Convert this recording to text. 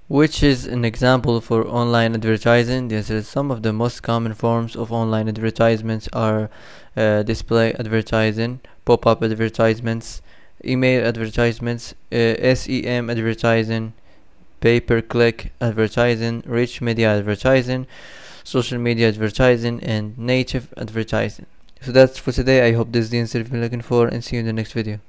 Which is an example for online advertising? This is some of the most common forms of online advertisements are display advertising, pop-up advertisements, email advertisements, SEM advertising, pay-per-click advertising, rich media advertising, social media advertising, and native advertising. So that's for today. I hope this is the answer you've been looking for, and see you in the next video.